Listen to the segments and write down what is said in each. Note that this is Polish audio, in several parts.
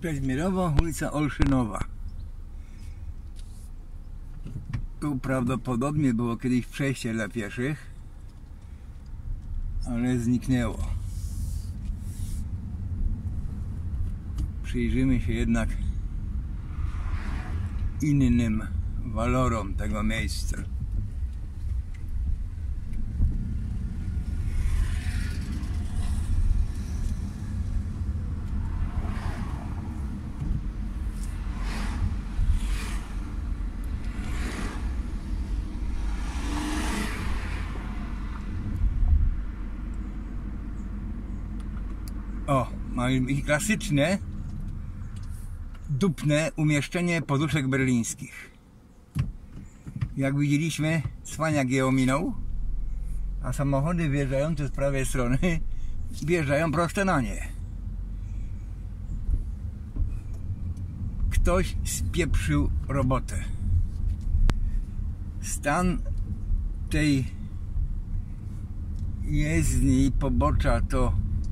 Kazimierowo, ulica Olszynowa. Tu prawdopodobnie było kiedyś przejście dla pieszych, ale zniknęło. Przyjrzyjmy się jednak innym walorom tego miejsca. O, mamy klasyczne, dupne umieszczenie poduszek berlińskich. Jak widzieliśmy, cwaniak je ominął, a samochody wjeżdżające z prawej strony wjeżdżają prosto na nie. Ktoś spieprzył robotę. Stan tej jezdni i pobocza to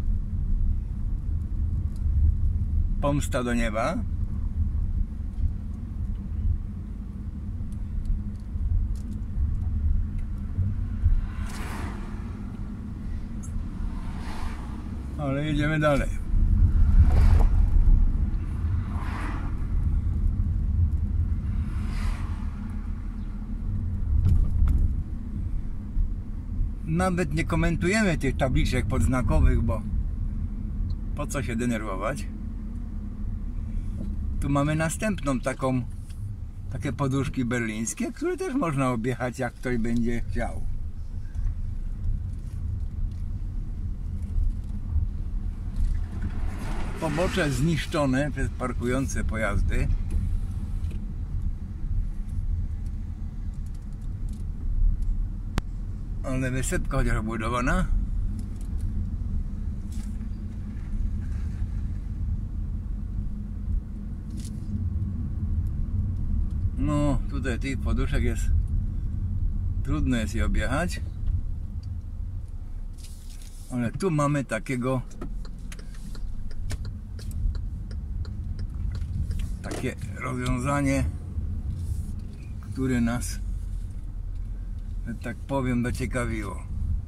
pomsta do nieba. Ale jedziemy dalej. Nawet nie komentujemy tych tabliczek podznakowych, bo po co się denerwować? Tu mamy następną takie poduszki berlińskie, które też można objechać, jak ktoś będzie chciał. Pobocze zniszczone przez parkujące pojazdy. Ale wysepka chociaż obudowana. No, tutaj tych poduszek jest trudno jest je objechać, ale tu mamy takie rozwiązanie, które nas, że tak powiem, zaciekawiło.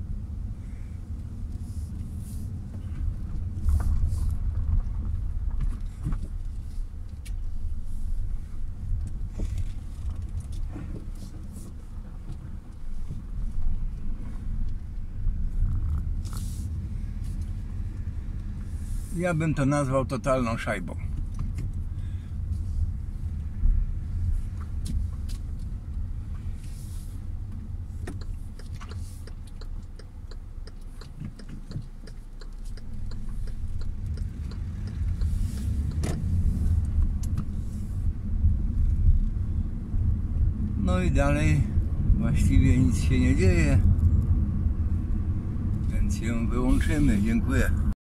Ja bym to nazwał totalną szajbą. No i dalej właściwie nic się nie dzieje, więc ją wyłączymy. Dziękuję.